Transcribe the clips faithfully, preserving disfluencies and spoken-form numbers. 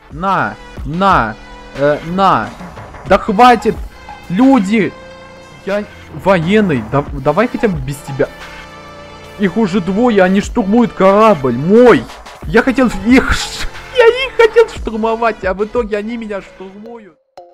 На, на, э, на. Да хватит, люди. Я военный, да, давай хотя бы без тебя. Их уже двое, они штурмуют корабль мой. Я хотел их, я их хотел штурмовать, а в итоге они меня штурмуют.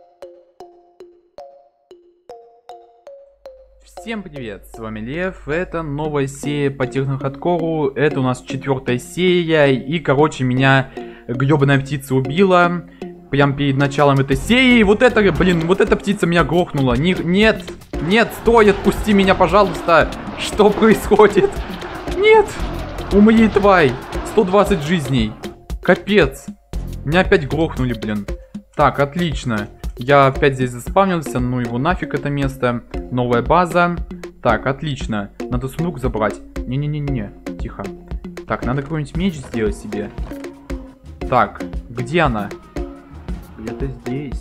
Всем привет, с вами Лев, это новая серия по технохардкору, это у нас четвертая серия, и короче меня гребаная птица убила, прям перед началом этой серии, вот это, блин, вот эта птица меня грохнула, Не, нет, нет, стой, отпусти меня, пожалуйста, что происходит? Нет, умри, тварь, сто двадцать жизней, капец, меня опять грохнули, блин, так, отлично. Я опять здесь заспавнился, ну его нафиг это место. Новая база. Так, отлично. Надо сундук забрать. Не-не-не-не, тихо. Так, надо какой-нибудь меч сделать себе. Так, где она? Где-то здесь.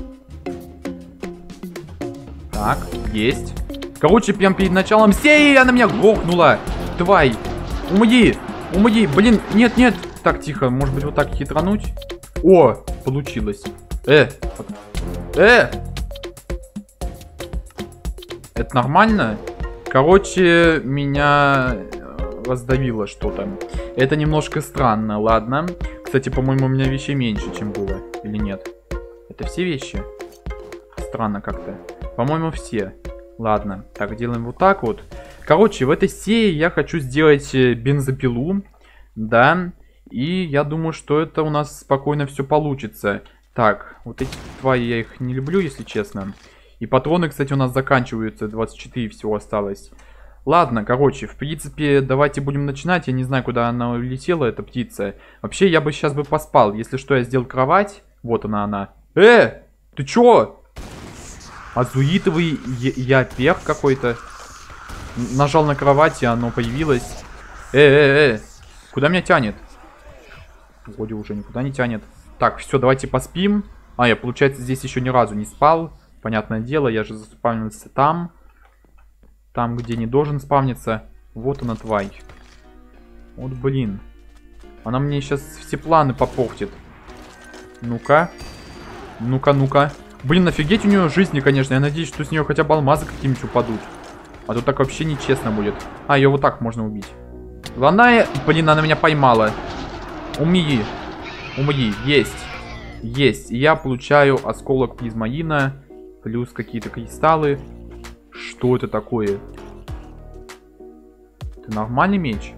Так, есть. Короче, прям перед началом серии она меня грохнула. Тварь, умри, умри. Блин, нет-нет. Так, тихо, может быть вот так хитрануть? О, получилось. Э, э! Это нормально? Короче, меня раздавило что-то. Это немножко странно, ладно. Кстати, по-моему, у меня вещей меньше, чем было. Или нет? Это все вещи? Странно как-то. По-моему, все. Ладно, так, делаем вот так вот. Короче, в этой серии я хочу сделать бензопилу. Да. И я думаю, что это у нас спокойно все получится. Так, вот эти твари я их не люблю, если честно. И патроны, кстати, у нас заканчиваются. двадцать четыре всего осталось. Ладно, короче, в принципе, давайте будем начинать. Я не знаю, куда она улетела, эта птица. Вообще, я бы сейчас бы поспал. Если что, я сделал кровать. Вот она, она. Э, ты чё? Азуитовый япер какой-то. Нажал на кровать, и оно появилось. Э, э, э, куда меня тянет? Вроде уже никуда не тянет. Так, все, давайте поспим. А, я, получается, здесь еще ни разу не спал. Понятное дело, я же заспавнился там. Там, где не должен спавниться. Вот она, тварь. Вот, блин. Она мне сейчас все планы попортит. Ну-ка. Ну-ка, ну-ка. Блин, офигеть у нее жизни, конечно. Я надеюсь, что с нее хотя бы алмазы какие-нибудь упадут. А то так вообще нечестно будет. А, ее вот так можно убить. Главное, блин, она меня поймала. Умри. Умри, есть. Есть. И я получаю осколок призмаина. Плюс какие-то кристаллы. Что это такое? Это нормальный меч?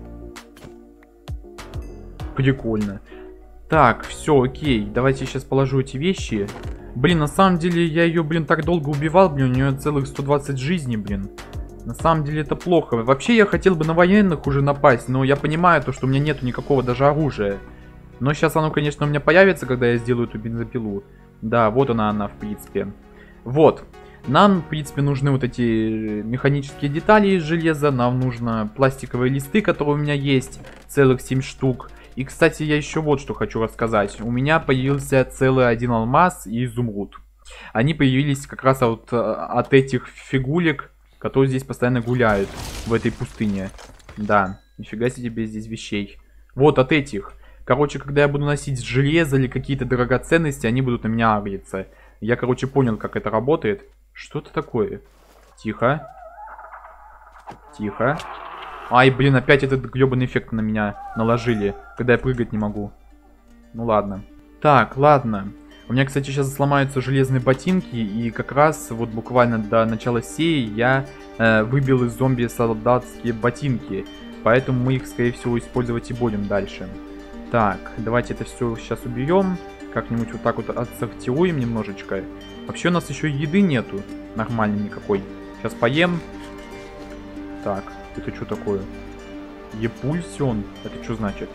Прикольно. Так, все, окей. Давайте сейчас положу эти вещи. Блин, на самом деле я ее, блин, так долго убивал. Блин, у нее целых сто двадцать жизней, блин. На самом деле это плохо. Вообще я хотел бы на военных уже напасть. Но я понимаю то, что у меня нету никакого даже оружия. Но сейчас оно, конечно, у меня появится, когда я сделаю эту бензопилу. Да, вот она, она, в принципе. Вот. Нам, в принципе, нужны вот эти механические детали из железа. Нам нужно пластиковые листы, которые у меня есть. Целых семь штук. И, кстати, я еще вот что хочу рассказать. У меня появился целый один алмаз и изумруд. Они появились как раз от, от этих фигулек, которые здесь постоянно гуляют в этой пустыне. Да, нифига себе здесь вещей. Вот от этих. Короче, когда я буду носить железо или какие-то драгоценности, они будут на меня агриться. Я, короче, понял, как это работает. Что это такое? Тихо. Тихо. Ай, блин, опять этот гребаный эффект на меня наложили, когда я прыгать не могу. Ну ладно. Так, ладно. У меня, кстати, сейчас сломаются железные ботинки, и как раз вот буквально до начала серии я э, выбил из зомби солдатские ботинки. Поэтому мы их, скорее всего, использовать и будем дальше. Так, давайте это все сейчас уберем. Как-нибудь вот так вот отсортируем немножечко. Вообще у нас еще еды нету. Нормальной никакой. Сейчас поем. Так, это что такое? Епульсион. Это что значит?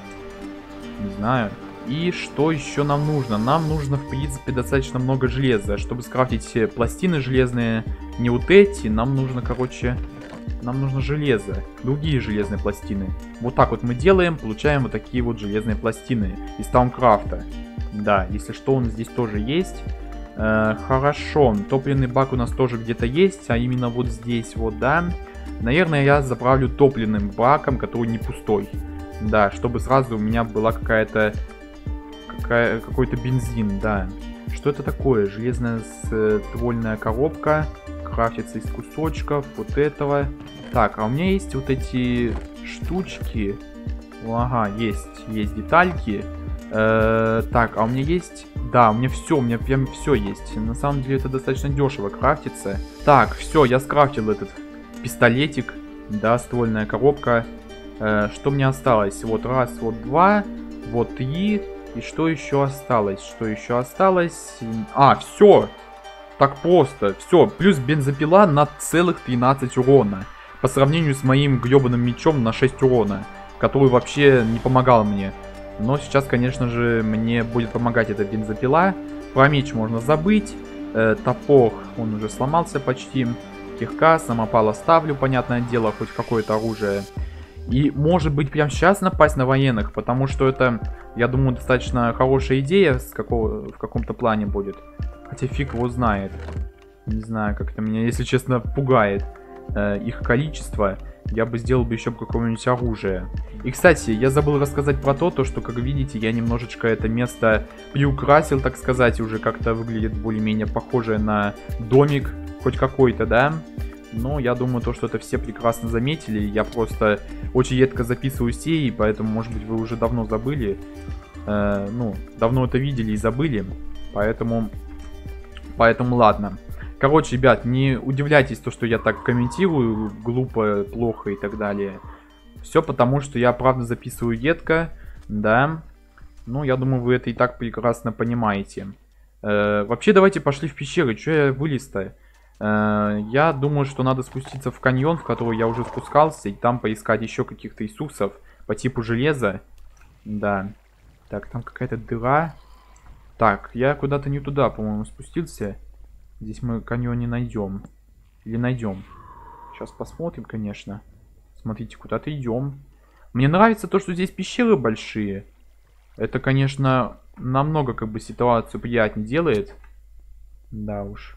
Не знаю. И что еще нам нужно? Нам нужно, в принципе, достаточно много железа. Чтобы скрафтить все пластины железные. Не вот эти. Нам нужно, короче... Нам нужно железо, другие железные пластины. Вот так вот мы делаем, получаем вот такие вот железные пластины из Таункрафта. Да, если что, он здесь тоже есть. Э, хорошо, топливный бак у нас тоже где-то есть, а именно вот здесь вот, да. Наверное, я заправлю топливным баком, который не пустой. Да, чтобы сразу у меня была какая-то какой-то бензин, да. Что это такое? Железная ствольная коробка. Крафтится из кусочков вот этого. Так, а у меня есть вот эти штучки. Ага, есть, есть детальки. Э, так, а у меня есть... Да, у меня все, у меня прям все есть. На самом деле это достаточно дешево крафтится. Так, все, я скрафтил этот пистолетик. Да, ствольная коробка. Э, что мне осталось? Вот раз, вот два, вот три. И что еще осталось? Что еще осталось? А, все! Так просто. Все, плюс бензопила на целых тринадцать урона. По сравнению с моим гребаным мечом на шесть урона. Который вообще не помогал мне. Но сейчас, конечно же, мне будет помогать эта бензопила. Про меч можно забыть. Э, топор, он уже сломался почти. Кирка, самопал оставлю, понятное дело, хоть какое-то оружие. И, может быть, прямо сейчас напасть на военных, потому что это, я думаю, достаточно хорошая идея с какого, в каком-то плане будет. Хотя фиг его знает. Не знаю, как-то меня, если честно, пугает э, их количество. Я бы сделал бы еще какое-нибудь оружие. И, кстати, я забыл рассказать про то, то, что, как видите, я немножечко это место приукрасил, так сказать. Уже как-то выглядит более-менее похоже на домик. Хоть какой-то, да? Но я думаю, то, что это все прекрасно заметили. Я просто очень редко записываю серии, поэтому, может быть, вы уже давно забыли. Э, ну, давно это видели и забыли. Поэтому, поэтому ладно. Короче, ребят, не удивляйтесь, то, что я так комментирую, глупо, плохо и так далее. Все потому, что я правда записываю редко, да. Ну, я думаю, вы это и так прекрасно понимаете. Э, вообще, давайте пошли в пещеры. Че я вылез-то? Э, я думаю, что надо спуститься в каньон, в который я уже спускался, и там поискать еще каких-то ресурсов по типу железа. Да. Так, там какая-то дыра. Так, я куда-то не туда, по-моему, спустился. Здесь мы каньон не найдем. Или найдем. Сейчас посмотрим, конечно. Смотрите, куда-то идем. Мне нравится то, что здесь пещеры большие. Это, конечно, намного как бы ситуацию приятнее делает. Да уж.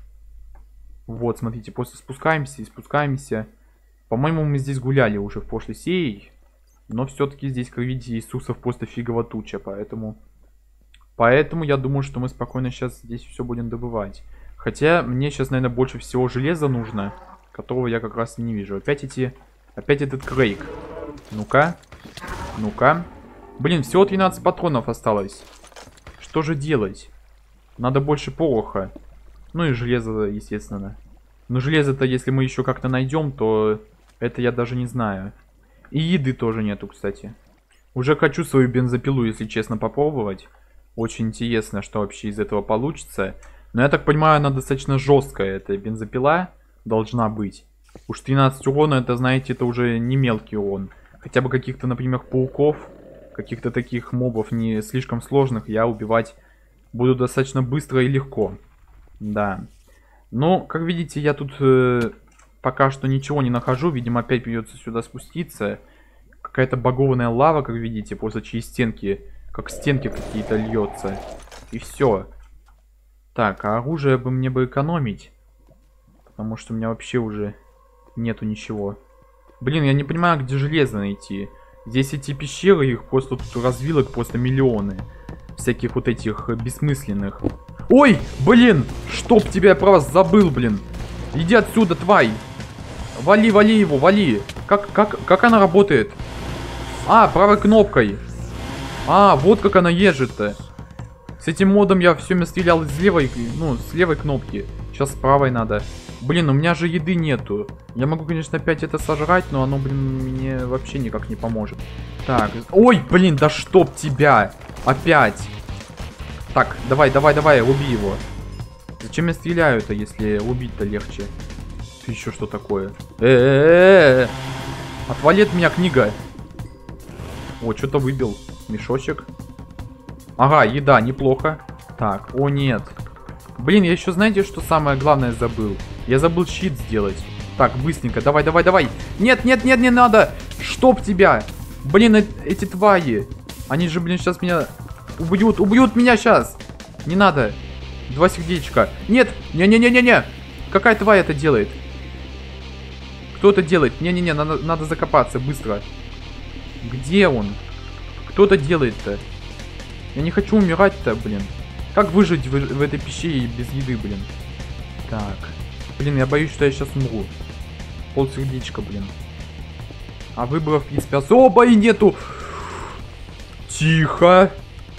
Вот, смотрите, просто спускаемся и спускаемся. По-моему, мы здесь гуляли уже в прошлой серии. Но все-таки здесь, как видите, ресурсов просто фигово туча. Поэтому... Поэтому я думаю, что мы спокойно сейчас здесь все будем добывать. Хотя мне сейчас, наверное, больше всего железа нужно, которого я как раз и не вижу. Опять эти... Опять этот Крейг. Ну-ка. Ну-ка. Блин, всего тринадцать патронов осталось. Что же делать? Надо больше пороха. Ну и железо, естественно. Но железо-то, если мы еще как-то найдем, то это я даже не знаю. И еды тоже нету, кстати. Уже хочу свою бензопилу, если честно, попробовать. Очень интересно, что вообще из этого получится. Но я так понимаю, она достаточно жесткая. Эта бензопила должна быть. Уж тринадцать урона, это, знаете, это уже не мелкий урон. Хотя бы каких-то, например, пауков, каких-то таких мобов не слишком сложных я убивать буду достаточно быстро и легко. Да. Но, как видите, я тут э, пока что ничего не нахожу. Видимо, опять придется сюда спуститься. Какая-то багованная лава, как видите, просто через стенки, как стенки какие-то льется. И все. Так, а оружие бы мне бы экономить. Потому что у меня вообще уже нету ничего. Блин, я не понимаю, где железо найти. Здесь эти пещеры, их просто тут развилок просто миллионы. Всяких вот этих бессмысленных. Ой, блин, чтоб тебя, я про вас забыл, блин. Иди отсюда, тварь. Вали, вали его, вали. Как, как, как она работает? А, правой кнопкой. А, вот как она ежит-то. С этим модом я все время стрелял с левой, ну, с левой кнопки. Сейчас с правой надо. Блин, у меня же еды нету. Я могу, конечно, опять это сожрать, но оно, блин, мне вообще никак не поможет. Так, ой, блин, да чтоб тебя. Опять. Так, давай, давай, давай, уби его. Зачем я стреляю-то, если убить-то легче? Ты еще что такое? Э-э-э-э. Отвали от меня, книга. О, что-то выбил. Мешочек. Ага, еда, неплохо. Так, о нет. Блин, я еще, знаете, что самое главное забыл? Я забыл щит сделать. Так, быстренько, давай, давай, давай. Нет, нет, нет, не надо. Чтоб тебя. Блин, э эти твари. Они же, блин, сейчас меня убьют. Убьют меня сейчас. Не надо. Два сердечка. Нет, не-не-не-не-не. Какая тварь это делает? Кто это делает? Не-не-не, надо, надо закопаться быстро. Где он? Кто это делает-то? Я не хочу умирать-то, блин. Как выжить в, в этой пещере без еды, блин? Так. Блин, я боюсь, что я сейчас умру. Полсердечка, блин. А выборов, в принципе, особо и нету. Тихо.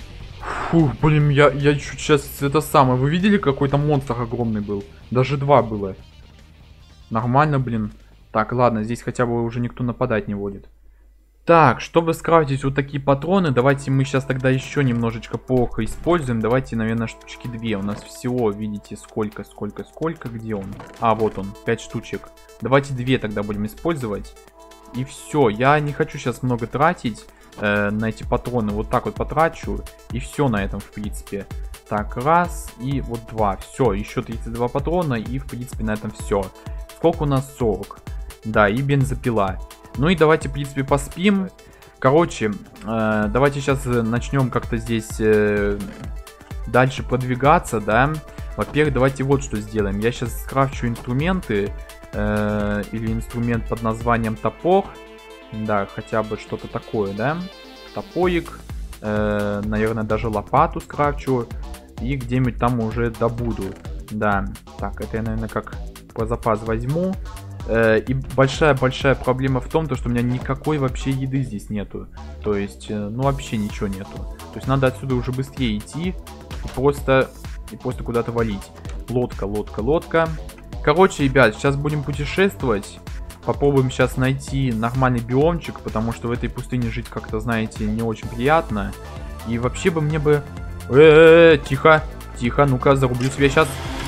Фух, блин, я, я чуть сейчас это самое. Вы видели, какой-то монстр огромный был? Даже два было. Нормально, блин. Так, ладно, здесь хотя бы уже никто нападать не будет. Так, чтобы скрафтить вот такие патроны, давайте мы сейчас тогда еще немножечко порох используем. Давайте, наверное, штучки две. У нас всего, видите, сколько, сколько, сколько, где он? А, вот он, пять штучек. Давайте две тогда будем использовать. И все, я не хочу сейчас много тратить э, на эти патроны. Вот так вот потрачу. И все на этом, в принципе. Так, раз и вот два. Все, еще тридцать два патрона. И, в принципе, на этом все. Сколько у нас? сорок. Да, и бензопила. Ну и давайте, в принципе, поспим. Короче, э, давайте сейчас начнем как-то здесь э, дальше продвигаться, да. Во-первых, давайте вот что сделаем. Я сейчас скрафчу инструменты. Э, или инструмент под названием топор. Да, хотя бы что-то такое, да. Топорик. Э, наверное, даже лопату скрафчу. И где-нибудь там уже добуду. Да, так, это я, наверное, как по запас возьму. И большая-большая проблема в том, то, что у меня никакой вообще еды здесь нету. То есть, ну вообще ничего нету. То есть надо отсюда уже быстрее идти и просто, и просто куда-то валить. Лодка, лодка, лодка. Короче, ребят, сейчас будем путешествовать. Попробуем сейчас найти нормальный биомчик, потому что в этой пустыне жить как-то, знаете, не очень приятно. И вообще бы мне бы... Э-э-э, тихо, тихо, ну-ка, зарублю себя сейчас.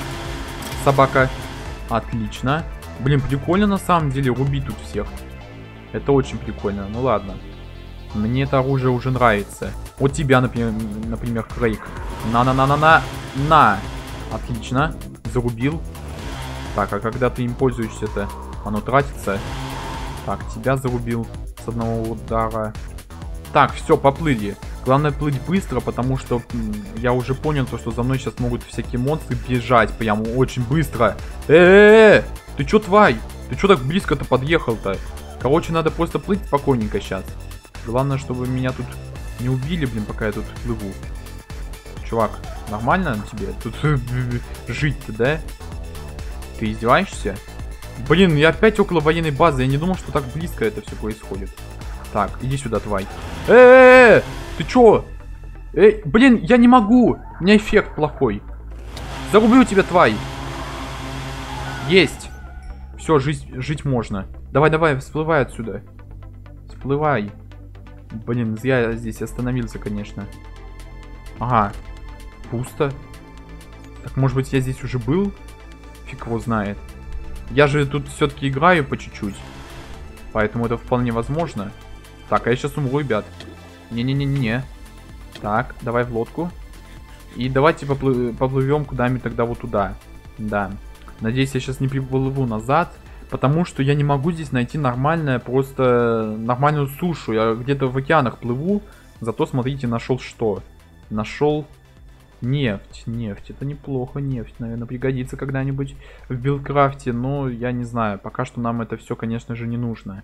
Собака. Отлично. Блин, прикольно на самом деле рубить тут всех. Это очень прикольно. Ну ладно. Мне это оружие уже нравится. Вот тебя, например, например, Крейг. На-на-на-на-на. На. Отлично. Зарубил. Так, а когда ты им пользуешься-то, оно тратится. Так, тебя зарубил с одного удара. Так, все, поплыли. Главное плыть быстро, потому что я уже понял, то, что за мной сейчас могут всякие монстры бежать. Прям очень быстро. Э-э-э! Ты чё, тварь? Ты чё так близко-то подъехал-то? Короче, надо просто плыть спокойненько сейчас. Главное, чтобы меня тут не убили, блин, пока я тут плыву. Чувак, нормально тебе тут жить-то, да? Ты издеваешься? Блин, я опять около военной базы. Я не думал, что так близко это все происходит. Так, иди сюда, тварь. Э-э-э! Ты чё? Эй, блин, я не могу. У меня эффект плохой. Зарублю тебя, тварь. Есть. Все, жить, жить можно. Давай, давай, всплывай отсюда. Всплывай. Блин, зря я здесь остановился, конечно. Ага. Пусто. Так, может быть, я здесь уже был? Фиг его знает. Я же тут все-таки играю по чуть-чуть. Поэтому это вполне возможно. Так, а я сейчас умру, ребят. Не-не-не-не-не. Так, давай в лодку. И давайте поплы поплывем куда-нибудь тогда вот туда. Да. Надеюсь, я сейчас не приплыву назад. Потому что я не могу здесь найти нормальное, просто нормальную сушу. Я где-то в океанах плыву. Зато, смотрите, нашел что? Нашел нефть. Нефть. Это неплохо. Нефть, наверное, пригодится когда-нибудь в билдкрафте. Но я не знаю. Пока что нам это все, конечно же, не нужно.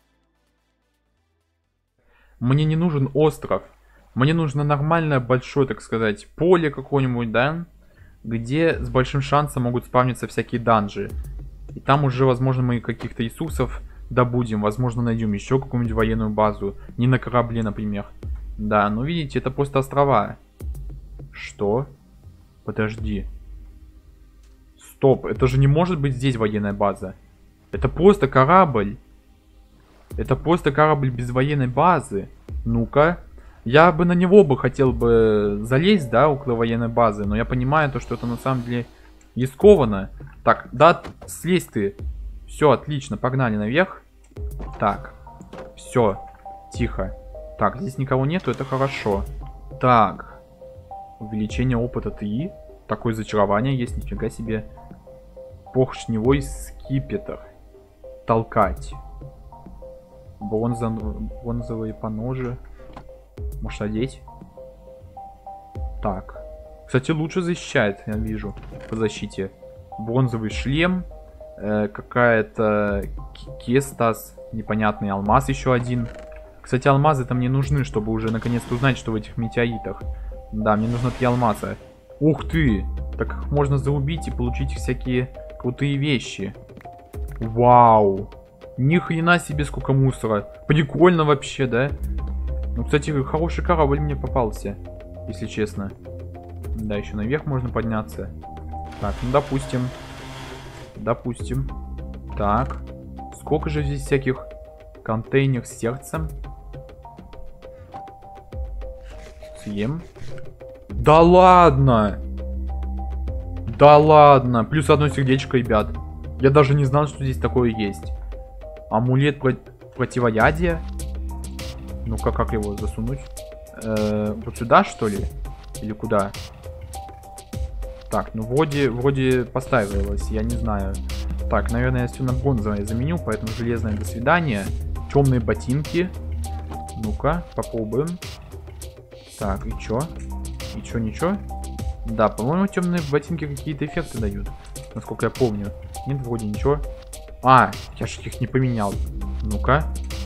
Мне не нужен остров. Мне нужно нормальное, большое, так сказать, поле какое-нибудь, да? Где с большим шансом могут спавниться всякие данжи. И там уже, возможно, мы каких-то ресурсов добудем. Возможно, найдем еще какую-нибудь военную базу. Не на корабле, например. Да, ну видите, это просто острова. Что? Подожди. Стоп, это же не может быть здесь военная база. Это просто корабль. Это просто корабль без военной базы. Ну-ка. Я бы на него бы хотел бы залезть, да, около военной базы. Но я понимаю то, что это на самом деле рискованно. Так, да, слезь ты. Все, отлично, погнали наверх. Так, все, тихо. Так, здесь никого нету, это хорошо. Так, увеличение опыта три. Такое зачарование есть, нифига себе. Поршневой скипетр. Толкать. Бронза... Бронзовые поножи. Может, одеть? Так. Кстати, лучше защищает, я вижу, по защите. Бронзовый шлем. Э, Какая-то кестас. Непонятный алмаз еще один. Кстати, алмазы там мне нужны, чтобы уже наконец-то узнать, что в этих метеоритах. Да, мне нужно три алмаза. Ух ты! Так их можно зарубить и получить всякие крутые вещи. Вау! Ни хрена себе сколько мусора. Прикольно вообще, да? Ну, кстати, хороший корабль мне попался, если честно. Да, еще наверх можно подняться. Так, ну допустим. Допустим. Так. Сколько же здесь всяких контейнеров с сердцем? Съем. Да ладно! Да ладно! Плюс одно сердечко, ребят. Я даже не знал, что здесь такое есть. Амулет про противоядия. Ну-ка, как его засунуть? Э-э, вот сюда, что ли? Или куда? Так, ну вроде, вроде поставилось, я не знаю. Так, наверное, я все на бронзовое заменю, поэтому железное до свидания. Темные ботинки. Ну-ка, попробуем. Так, и чё? И чё, ничего? Да, по-моему, темные ботинки какие-то эффекты дают. Насколько я помню. Нет, вроде ничего. А, я же их не поменял. Ну-ка.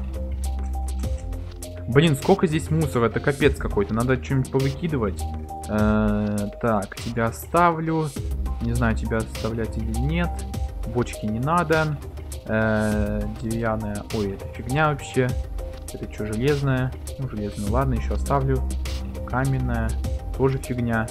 Блин, сколько здесь мусора, это капец какой-то. Надо что-нибудь повыкидывать. Э-э, так, тебя оставлю. Не знаю, тебя оставлять или нет. Бочки не надо. Э-э, деревянная. Ой, это фигня вообще. Это что, железная? Ну, железная, ладно, еще оставлю. Каменная. Тоже фигня.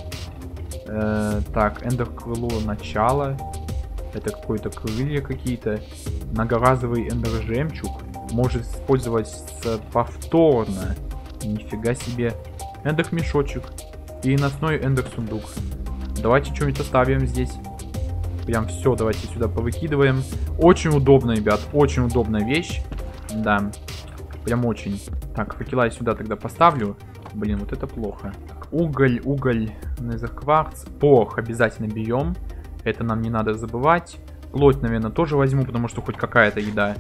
Э-э, так, эндер крыло начало. Это какое-то крылья какие-то. Многоразовый эндер жемчуг. Может использоваться повторно. Нифига себе. Эндер мешочек. И носной эндер сундук. Давайте что-нибудь оставим здесь. Прям все, давайте сюда повыкидываем. Очень удобно, ребят. Очень удобная вещь. Да. Прям очень. Так, факела я сюда тогда поставлю. Блин, вот это плохо. Так, уголь, уголь, незеркварц. Порох обязательно берем. Это нам не надо забывать. Плоть, наверное, тоже возьму, потому что хоть какая-то еда.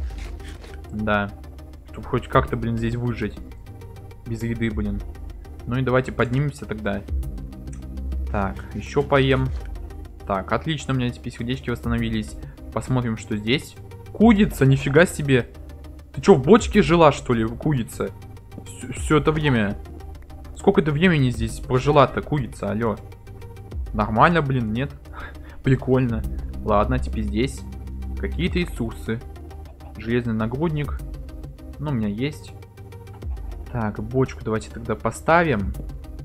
Да. Чтобы хоть как-то, блин, здесь выжить. Без еды, блин. Ну и давайте поднимемся тогда. Так, еще поем. Так, отлично, у меня теперь сердечки восстановились. Посмотрим, что здесь. Курица, нифига себе. Ты что, в бочке жила, что ли, курица? Все, все это время. Сколько ты времени здесь прожила-то, курица, алло? Нормально, блин, нет? Прикольно. Ладно, теперь здесь какие-то ресурсы. Железный нагрудник. Ну, у меня есть. Так, бочку давайте тогда поставим.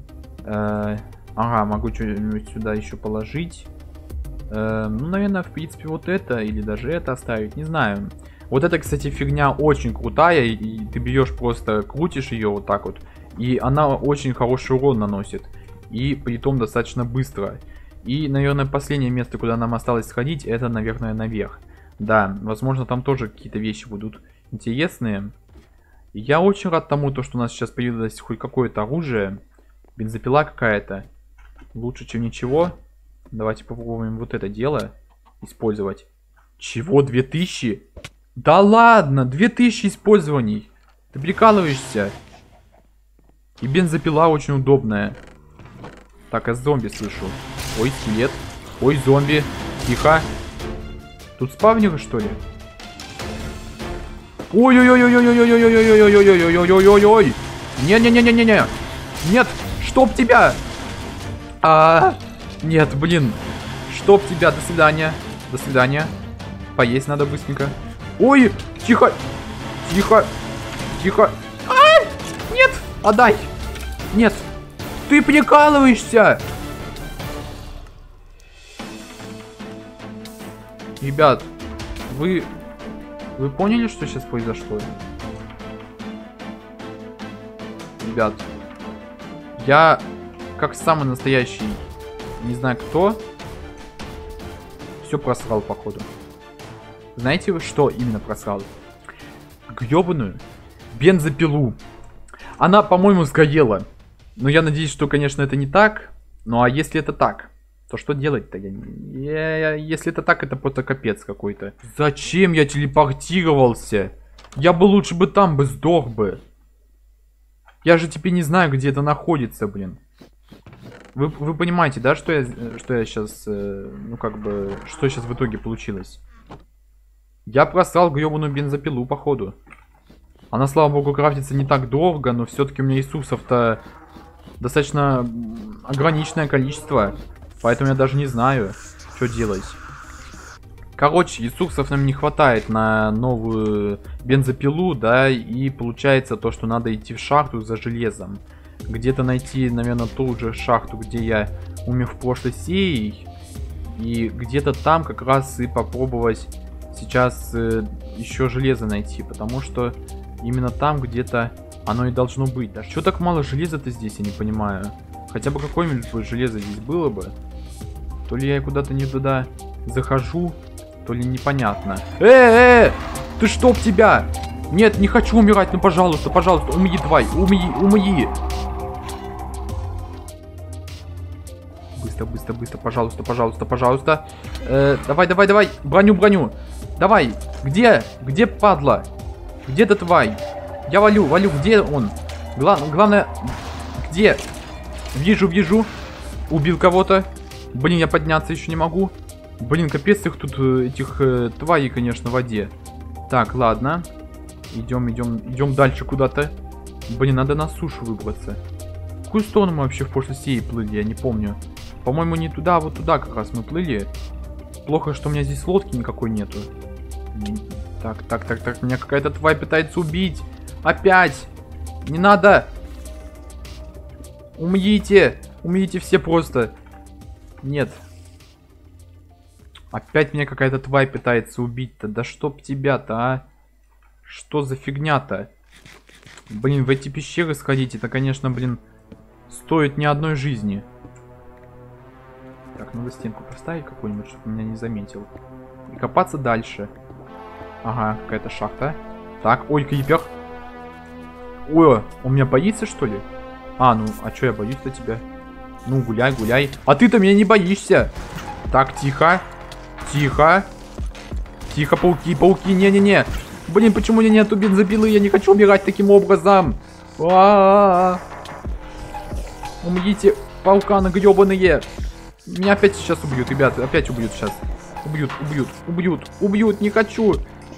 Э-э, ага, могу что-нибудь сюда еще положить. Э-э, ну, наверное, в принципе, вот это или даже это оставить, не знаю. Вот эта, кстати, фигня очень крутая, и, и ты берешь просто, крутишь ее вот так вот, и она очень хороший урон наносит. И притом достаточно быстро. И, наверное, последнее место, куда нам осталось сходить, это, наверное, наверх. Да, возможно, там тоже какие-то вещи будут интересные. И я очень рад тому, то, что у нас сейчас появилось хоть какое-то оружие. Бензопила какая-то. Лучше, чем ничего. Давайте попробуем вот это дело использовать. Чего? две тысячи? Да ладно, две тысячи использований. Ты прикалываешься? И бензопила очень удобная. Так, я зомби слышу. Ой, скелет. Ой, зомби. Тихо. Тут спавнеры, что ли? Ой-ой-ой-ой-ой-ой-ой-ой-ой-ой-ой-ой-ой-ой-ой-ой-ой-ой-ой! Не-не-не-не-не-не! Нет! Чтоб тебя! А, нет, блин. Чтоб тебя, до свидания. До свидания. Поесть надо быстренько. Ой, тихо. Тихо. Тихо. А! Нет, отдай. Нет. Ты прикалываешься. Ребят, вы... Вы поняли, что сейчас произошло? Ребят, я, как самый настоящий, не знаю кто, все просрал, походу. Знаете вы, что именно просрал? Гребаную бензопилу. Она, по-моему, сгорела. Но я надеюсь, что, конечно, это не так. Ну а если это так, то что делать-то? Я... Я... Если это так, это просто капец какой-то. Зачем я телепортировался? Я бы лучше бы там бы сдох бы. Я же теперь не знаю, где это находится, блин. Вы, вы понимаете, да, что я, что я сейчас, э, ну как бы, что сейчас в итоге получилось? Я просрал гребаную бензопилу, походу. Она, слава богу, крафтится не так долго, но все-таки у меня ресурсов-то достаточно ограниченное количество. Поэтому я даже не знаю, что делать. Короче, ресурсов нам не хватает на новую бензопилу, да, и получается то, что надо идти в шахту за железом. Где-то найти, наверное, ту же шахту, где я умер в прошлой серии. И где-то там как раз и попробовать сейчас э, еще железо найти, потому что именно там где-то оно и должно быть. Да что так мало железа-то здесь, я не понимаю. Хотя бы какое-нибудь железо здесь было бы. То ли я куда-то не туда захожу, то ли непонятно. Э-э-э! Ты чтоб тебя! Нет, не хочу умирать, ну пожалуйста, пожалуйста, умри давай, умри, умри! Быстро, быстро, быстро, пожалуйста, пожалуйста, пожалуйста. Э, давай, давай, давай, броню, броню. Давай, где? Где, падла? Где эта тварь? Я валю, валю, где он? Гла главное, где? Вижу, вижу. Убил кого-то. Блин, я подняться еще не могу. Блин, капец их тут, этих э, тварей, конечно, в воде. Так, ладно. Идем, идем, идем дальше куда-то. Блин, надо на сушу выбраться. В какую сторону мы вообще в прошлой серии плыли, я не помню. По-моему, не туда, а вот туда как раз мы плыли. Плохо, что у меня здесь лодки никакой нету. Так, так, так, так. Меня какая-то тварь пытается убить. Опять. Не надо. Умрите. Умрите все просто. Нет. Опять меня какая-то тварь пытается убить-то. Да чтоб тебя-то, а. Что за фигня-то? Блин, в эти пещеры сходить, это, конечно, блин, стоит не одной жизни. Так, надо стенку поставить какую-нибудь, чтобы меня не заметил. И копаться дальше. Ага, какая-то шахта. Так, ой, крипер. Ой, он меня боится, что ли? А, ну, а что я боюсь-то тебя? Ну, гуляй, гуляй. А ты-то меня не боишься. Так, тихо. Тихо. Тихо, пауки, пауки, не-не-не. Блин, почему у меня нету бензопилы? Я не хочу убирать таким образом. А-а-а. Умрите, пауканы гребаные. Меня опять сейчас убьют, ребята. Опять убьют сейчас. Убьют, убьют, убьют, убьют. Не хочу.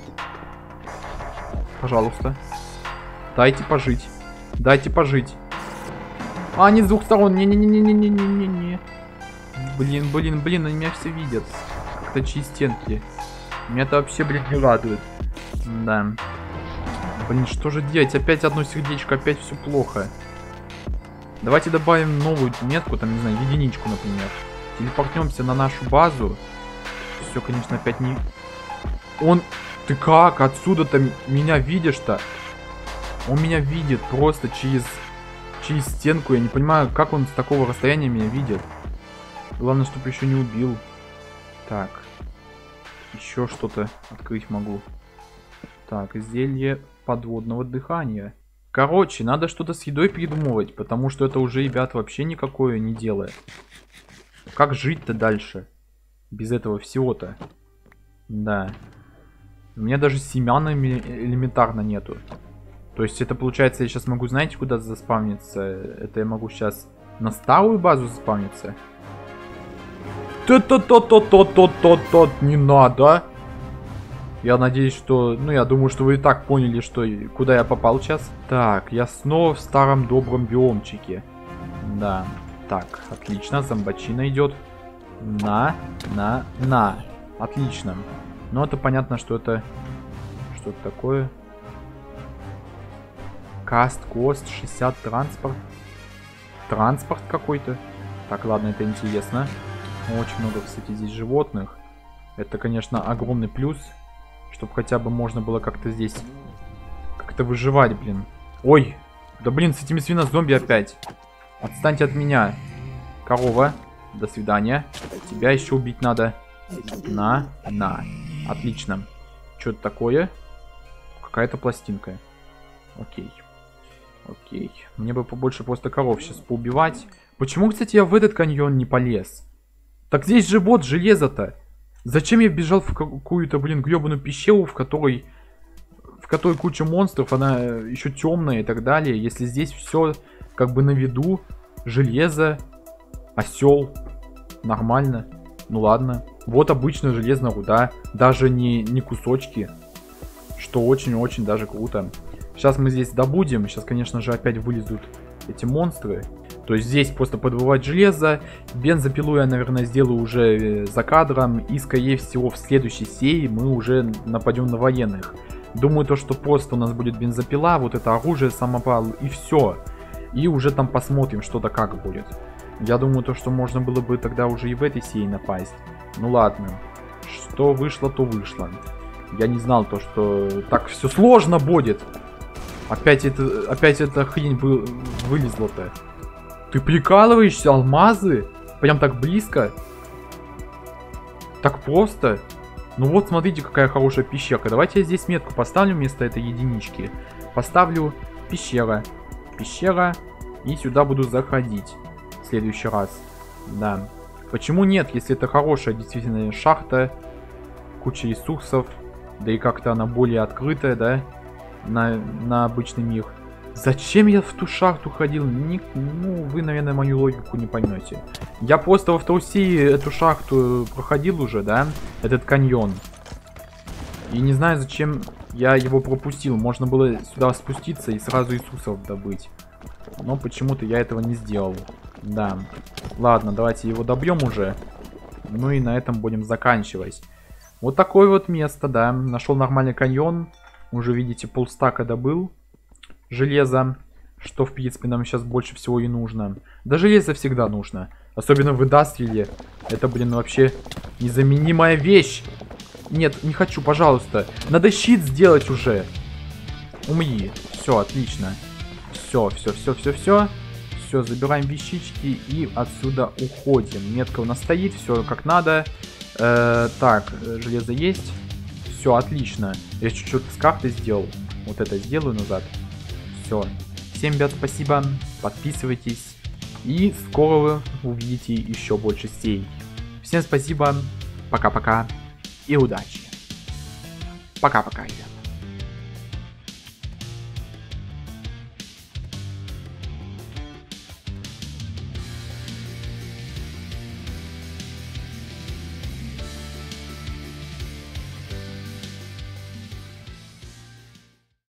Пожалуйста. Дайте пожить. Дайте пожить. А, они с двух сторон. Не-не-не-не-не-не-не-не. Блин, блин, блин, они меня все видят. Как-то через стенки. Меня это вообще, блин, не радует. Да. Блин, что же делать? Опять одно сердечко, опять все плохо. Давайте добавим новую метку, там, не знаю, единичку, например. Телепортнемся на нашу базу. Все, конечно, опять не... Он... Ты как? Отсюда-то меня видишь-то? Он меня видит просто через... Через стенку. Я не понимаю, как он с такого расстояния меня видит. Главное, чтобы еще не убил. Так. Еще что-то открыть могу. Так, зелье подводного дыхания. Короче, надо что-то с едой придумывать, потому что это уже, ребят, вообще никакое не делает. Как жить-то дальше? Без этого всего-то. Да. У меня даже семян элементарно нету. То есть это получается, я сейчас могу, знаете, куда заспавниться? Это я могу сейчас на старую базу заспавниться. Тот-тот-тот-тот-тот-тот-тот, не надо. Я надеюсь, что... Ну, я думаю, что вы и так поняли, что куда я попал сейчас. Так, я снова в старом добром биомчике. Да. Так, отлично. Зомбачина идет. На, на, на. Отлично. Но это понятно, что это... Что-то такое. Каст, кост, шестьдесят, транспорт. Транспорт какой-то. Так, ладно, это интересно. Очень много, кстати, здесь животных. Это, конечно, огромный плюс. Чтобы хотя бы можно было как-то здесь... Как-то выживать, блин. Ой! Да блин, с этими свинозомби опять. Отстаньте от меня. Корова. До свидания. Тебя еще убить надо. На, на. Отлично. Что-то такое. Какая-то пластинка. Окей. Окей. Мне бы побольше просто коров сейчас поубивать. Почему, кстати, я в этот каньон не полез? Так здесь же вот железо-то. Зачем я бежал в какую-то, блин, гребаную пещеру, в которой... В которой куча монстров, она еще темная и так далее. Если здесь все как бы на виду. Железо. Осел. Нормально. Ну ладно. Вот обычная железная руда. Даже не, не кусочки. Что очень-очень даже круто. Сейчас мы здесь добудем. Сейчас, конечно же, опять вылезут эти монстры. То есть здесь просто подбывать железо. Бензопилу я, наверное, сделаю уже за кадром. И, скорее всего, в следующей серии мы уже нападем на военных. Думаю, то, что просто у нас будет бензопила, вот это оружие, самопал и все. И уже там посмотрим, что да как будет. Я думаю, то, что можно было бы тогда уже и в этой серии напасть. Ну ладно. Что вышло, то вышло. Я не знал то, что так все сложно будет. Опять это, опять эта хрень вы, вылезла-то. Ты прикалываешься? Алмазы? Прям так близко? Так просто? Ну вот, смотрите, какая хорошая пещерка. Давайте я здесь метку поставлю вместо этой единички. Поставлю пещера. Пещера. И сюда буду заходить. В следующий раз. Да. Почему нет, если это хорошая действительно шахта. Куча ресурсов. Да и как-то она более открытая, да? На, на обычный мир. Зачем я в ту шахту ходил? Не, ну, вы, наверное, мою логику не поймете. Я просто во второй серии эту шахту проходил уже, да? Этот каньон. И не знаю, зачем я его пропустил. Можно было сюда спуститься и сразу ресурсов добыть. Но почему-то я этого не сделал. Да. Ладно, давайте его добьем уже. Ну и на этом будем заканчивать. Вот такое вот место, да. Нашел нормальный каньон. Уже, видите, полстака добыл. Железо. Что, в принципе, нам сейчас больше всего и нужно. Да железо всегда нужно. Особенно в индастриале. Это, блин, вообще незаменимая вещь. Нет, не хочу, пожалуйста. Надо щит сделать уже. Умри. Все, отлично. Все, все, все, все, все. Все, забираем вещички и отсюда уходим. Метка у нас стоит, все как надо. Э, так, железо есть. Все, отлично. Я чуть-чуть с карты сделал. Вот это сделаю назад. Все. Всем, ребят, спасибо. Подписывайтесь. И скоро вы увидите еще больше серий. Всем спасибо. Пока-пока. И удачи. Пока-пока, ребят.